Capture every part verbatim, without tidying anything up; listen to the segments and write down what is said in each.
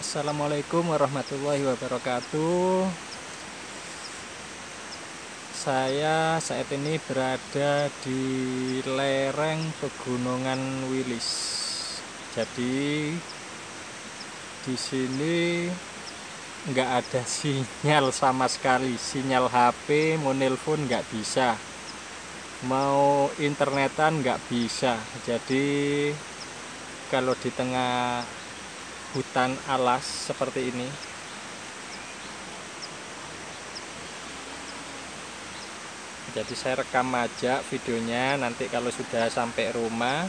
Assalamualaikum warahmatullahi wabarakatuh. Saya saat ini berada di lereng Pegunungan Wilis. Jadi di sini nggak ada sinyal sama sekali. Sinyal H P, mau nelpon nggak bisa, mau internetan nggak bisa. Jadi kalau di tengah hutan alas seperti ini, jadi saya rekam aja videonya. Nanti kalau sudah sampai rumah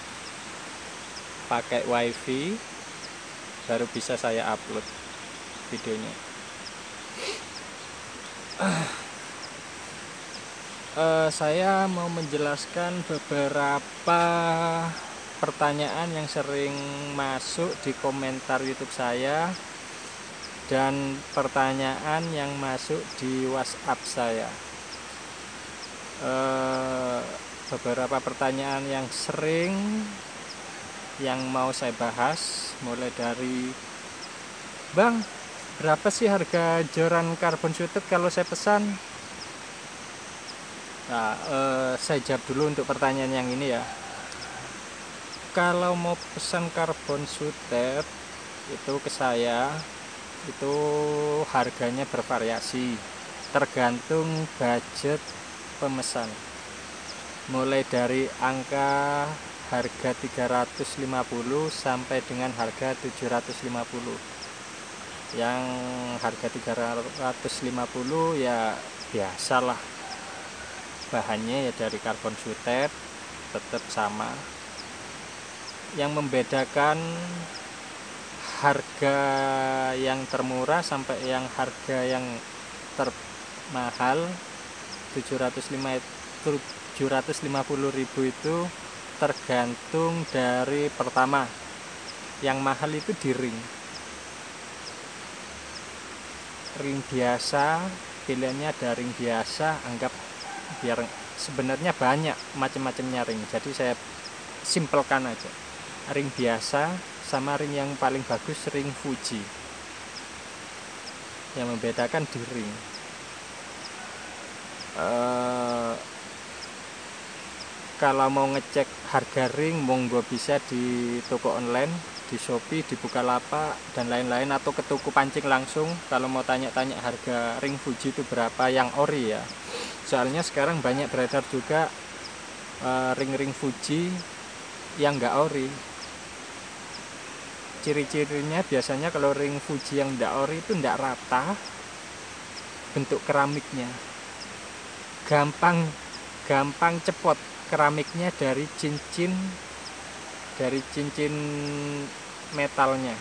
pakai wifi baru bisa saya upload videonya. uh, saya mau menjelaskan beberapa pertanyaan yang sering masuk di komentar YouTube saya dan pertanyaan yang masuk di WhatsApp saya. Uh, beberapa pertanyaan yang sering yang mau saya bahas, mulai dari, Bang, berapa sih harga joran karbon syuted kalau saya pesan? Nah, uh, saya jawab dulu untuk pertanyaan yang ini ya. Kalau mau pesan karbon syuted itu ke saya, itu harganya bervariasi tergantung budget pemesan, mulai dari angka harga tiga ratus lima puluh sampai dengan harga tujuh ratus lima puluh. Yang harga tiga ratus lima puluh ya biasalah, bahannya ya dari karbon syuted, tetap sama. Yang membedakan harga yang termurah sampai yang harga yang termahal tujuh ratus lima puluh ribu itu tergantung dari, pertama, yang mahal itu di ring ring biasa, pilihannya ada ring biasa, anggap biar sebenarnya banyak macam-macamnya ring, jadi saya simpelkan aja, ring biasa sama ring yang paling bagus ring Fuji. Yang membedakan di ring. Uh, kalau mau ngecek harga ring, monggo bisa di toko online, di Shopee, di Bukalapak dan lain-lain, atau ke toko pancing langsung kalau mau tanya-tanya harga ring Fuji itu berapa yang ori ya. Soalnya sekarang banyak beredar juga uh, ring-ring Fuji yang nggak ori. Ciri-cirinya biasanya kalau ring Fuji yang nggak ori itu nggak rata bentuk keramiknya, gampang gampang cepot keramiknya dari cincin dari cincin metalnya.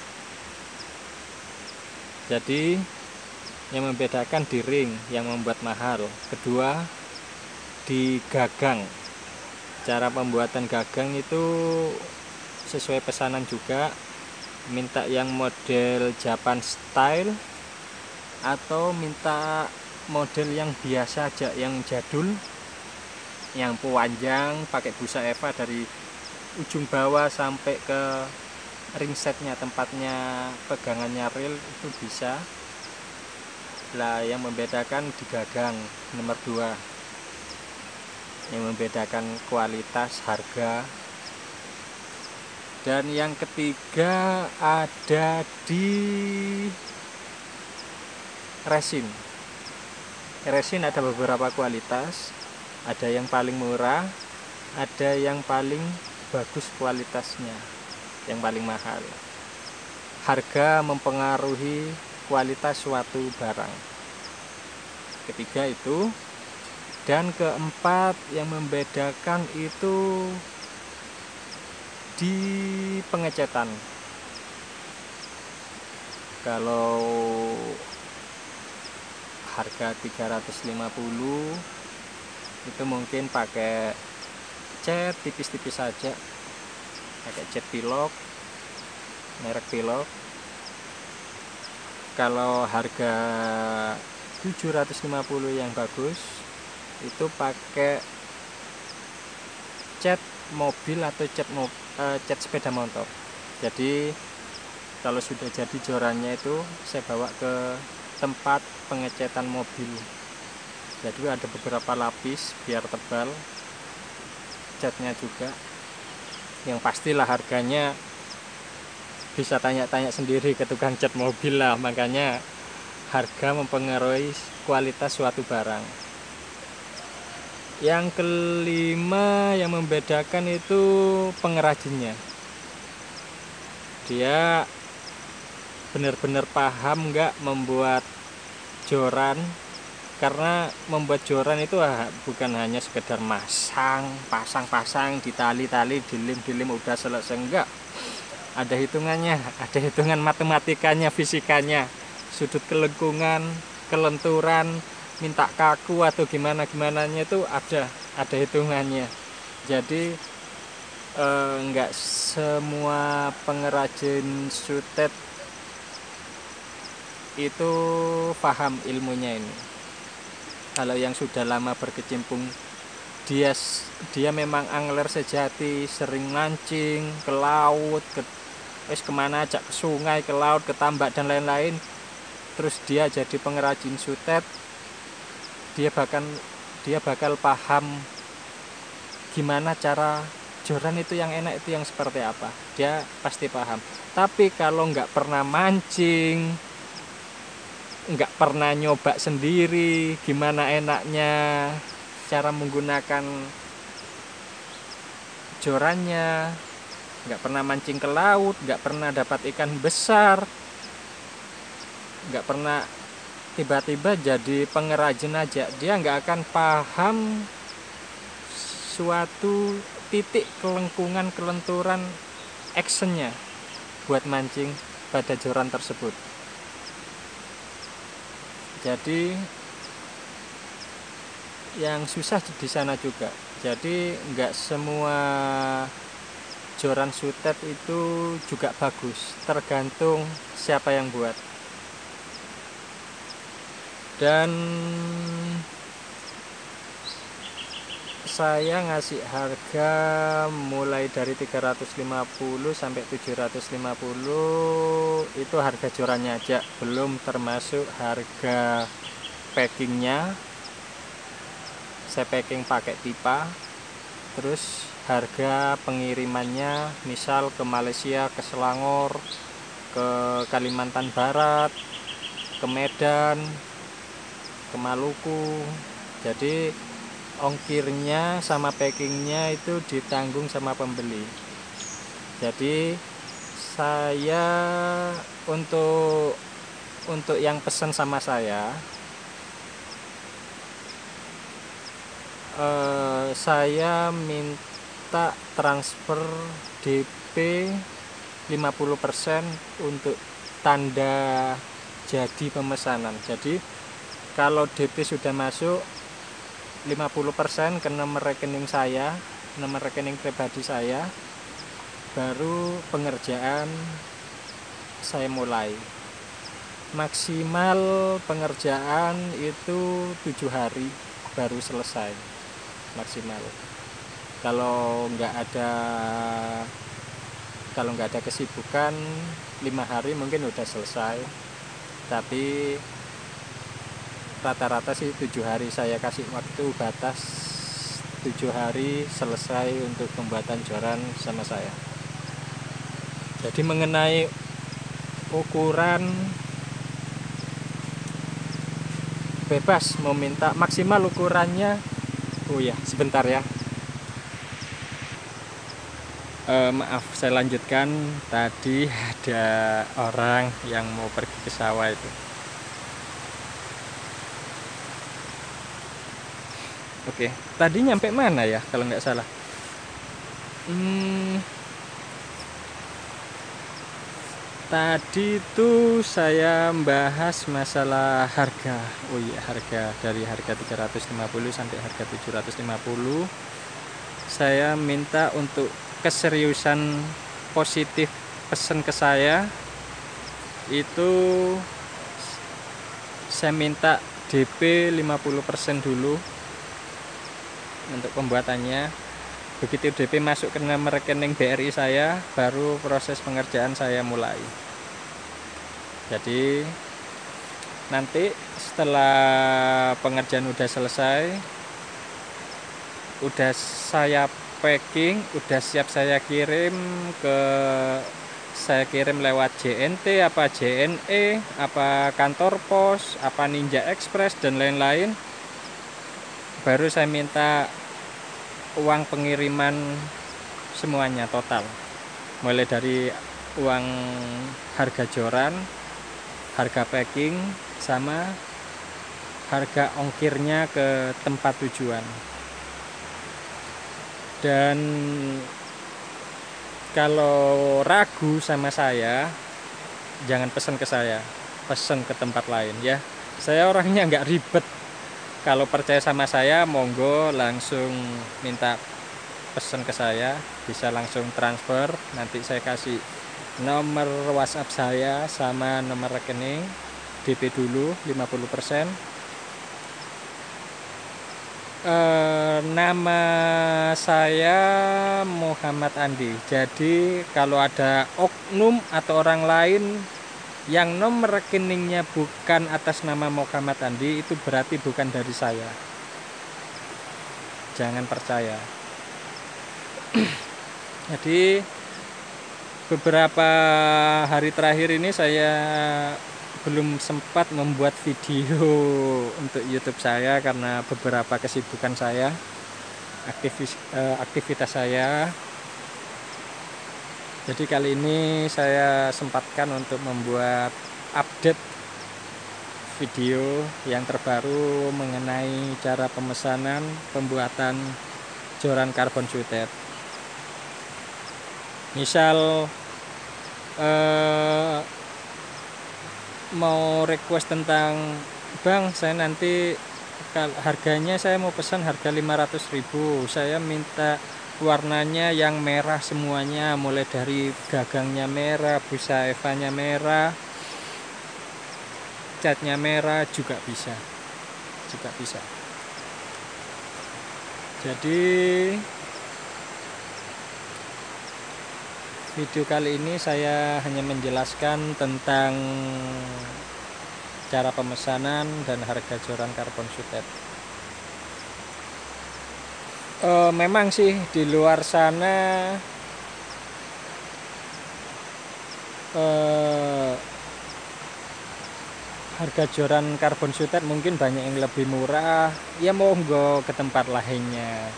Jadi yang membedakan di ring yang membuat mahal. Kedua, di gagang. Cara pembuatan gagang itu sesuai pesanan juga, minta yang model Japan style atau minta model yang biasa aja, yang jadul, yang panjang, pakai busa Eva dari ujung bawah sampai ke ring setnya, tempatnya pegangannya reel itu bisa lah. Yang membedakan di gagang. Nomor dua, yang membedakan kualitas, harga. Dan yang ketiga ada di resin. Resin ada beberapa kualitas, ada yang paling murah, ada yang paling bagus kualitasnya, yang paling mahal. Harga mempengaruhi kualitas suatu barang. Ketiga itu. Dan keempat yang membedakan itu di pengecetan. Kalau harga tiga ratus lima puluh itu mungkin pakai cat tipis-tipis saja, pakai cat pilok, merek pilok. Kalau harga tujuh ratus lima puluh yang bagus itu pakai cat mobil atau cat, mo, uh, cat sepeda motor. Jadi Kalau sudah jadi jorannya itu saya bawa ke tempat pengecetan mobil. Jadi ada beberapa lapis biar tebal, catnya juga. Yang pastilah harganya bisa tanya-tanya sendiri ke tukang cat mobil lah, makanya harga mempengaruhi kualitas suatu barang. Yang kelima yang membedakan itu pengrajinnya. Dia benar-benar paham nggak membuat joran, karena membuat joran itu ah, bukan hanya sekedar masang, pasang-pasang, ditali-tali, dilim-dilim udah selesai, enggak. Ada hitungannya, ada hitungan matematikanya, fisikanya, sudut kelengkungan, kelenturan, minta kaku atau gimana gimananya itu ada ada hitungannya. Jadi eh, enggak semua pengrajin sutet itu paham ilmunya ini. Kalau yang sudah lama berkecimpung, dia dia memang angler sejati, sering mancing ke laut, ke wis kemana aja, ke sungai, ke laut, ke tambak dan lain-lain. Terus dia jadi pengrajin sutet, dia bahkan dia bakal paham gimana cara joran itu yang enak itu yang seperti apa. Dia pasti paham. Tapi kalau nggak pernah mancing, nggak pernah nyoba sendiri gimana enaknya cara menggunakan jorannya, nggak pernah mancing ke laut, nggak pernah dapat ikan besar, nggak pernah tiba-tiba jadi pengrajin aja, dia nggak akan paham suatu titik kelengkungan, kelenturan, actionnya buat mancing pada joran tersebut. Jadi yang susah di sana juga. Jadi nggak semua joran sutet itu juga bagus, tergantung siapa yang buat. Dan saya ngasih harga mulai dari tiga ratus lima puluh sampai tujuh ratus lima puluh, itu harga jorannya aja, belum termasuk harga packingnya. Saya packing pakai pipa, terus harga pengirimannya misal ke Malaysia, ke Selangor, ke Kalimantan Barat, ke Medan, ke Maluku. Jadi ongkirnya sama packingnya itu ditanggung sama pembeli. Jadi saya untuk untuk yang pesan sama saya, Uh, saya minta transfer D P lima puluh persen untuk tanda jadi pemesanan. Jadi kalau D P sudah masuk lima puluh persen ke nomor rekening saya, nomor rekening pribadi saya, baru pengerjaan saya mulai. Maksimal pengerjaan itu tujuh hari baru selesai maksimal. Kalau nggak ada kalau nggak ada kesibukan, lima hari mungkin udah selesai. Tapi rata-rata sih tujuh hari, saya kasih waktu batas tujuh hari selesai untuk pembuatan joran sama saya. Jadi mengenai ukuran, bebas meminta maksimal ukurannya. Oh ya, sebentar ya. E, maaf, saya lanjutkan. Tadi ada orang yang mau pergi ke sawah itu. Oke, tadi nyampe mana ya kalau nggak salah? Hmm, tadi itu saya membahas masalah harga. Oh iya, harga dari harga tiga ratus lima puluh sampai harga tujuh ratus lima puluh. Saya minta untuk keseriusan positif pesan ke saya. Itu saya minta D P lima puluh persen dulu untuk pembuatannya. Begitu D P masuk ke nomor rekening B R I saya, baru proses pengerjaan saya mulai. Jadi nanti setelah pengerjaan udah selesai, udah saya packing, udah siap saya kirim ke saya kirim lewat J N T apa J N E apa kantor pos apa Ninja Express dan lain-lain, baru saya minta uang pengiriman semuanya total, mulai dari uang harga joran, harga packing, sama harga ongkirnya ke tempat tujuan. Dan kalau ragu sama saya, jangan pesan ke saya, pesan ke tempat lain ya. Saya orangnya nggak ribet. Kalau percaya sama saya, monggo langsung minta pesan ke saya, bisa langsung transfer. Nanti saya kasih nomor WhatsApp saya sama nomor rekening, D P dulu lima puluh persen. Eh, nama saya Muhammad Andi. Jadi kalau ada oknum atau orang lain yang nomor rekeningnya bukan atas nama Muhammad Andi, itu berarti bukan dari saya. Jangan percaya. Jadi beberapa hari terakhir ini saya belum sempat membuat video untuk YouTube saya karena beberapa kesibukan saya, aktivis, eh, aktivitas saya. Jadi kali ini saya sempatkan untuk membuat update video yang terbaru mengenai cara pemesanan pembuatan joran karbon suited. Misal eh, mau request tentang, bang saya nanti harganya saya mau pesan harga lima ratus ribu, saya minta warnanya yang merah semuanya, mulai dari gagangnya merah, busa evanya merah, catnya merah, juga bisa juga bisa. Jadi video kali ini saya hanya menjelaskan tentang cara pemesanan dan harga joran karbon suited. E, memang sih di luar sana e, harga joran karbon suited mungkin banyak yang lebih murah, ya monggo ke tempat lainnya.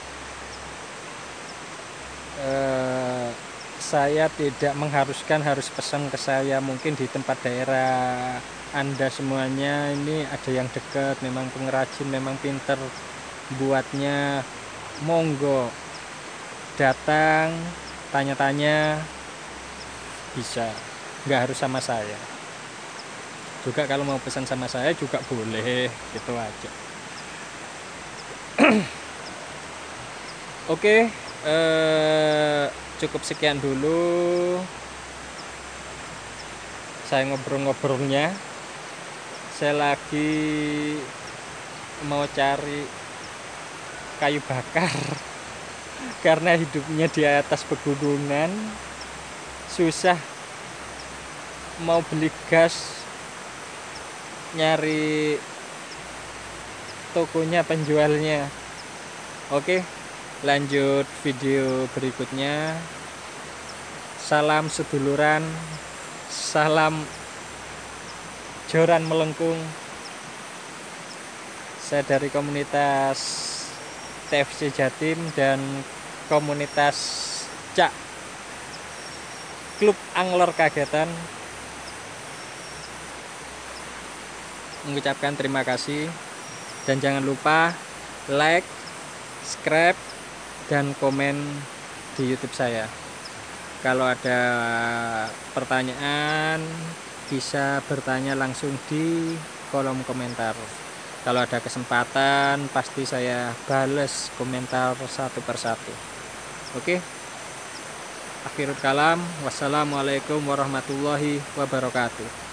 E, saya tidak mengharuskan harus pesan ke saya, mungkin di tempat daerah Anda semuanya ini ada yang dekat, memang pengrajin, memang pinter buatnya, monggo datang tanya-tanya, bisa, nggak harus sama saya juga. Kalau mau pesan sama saya juga boleh, gitu aja. Oke, eh cukup sekian dulu saya ngobrol-ngobrolnya. Saya lagi mau cari kayu bakar karena hidupnya di atas pegunungan, susah mau beli gas, nyari tokonya, penjualnya. Oke, lanjut video berikutnya. Salam seduluran, salam joran melengkung. Saya dari komunitas T F C Jatim dan komunitas Cak Klub Angler Kagetan mengucapkan terima kasih, dan jangan lupa like, subscribe, dan komen di YouTube saya. Kalau ada pertanyaan bisa bertanya langsung di kolom komentar. Kalau ada kesempatan pasti saya bales komentar satu persatu. Oke, akhirul kalam, wassalamualaikum warahmatullahi wabarakatuh.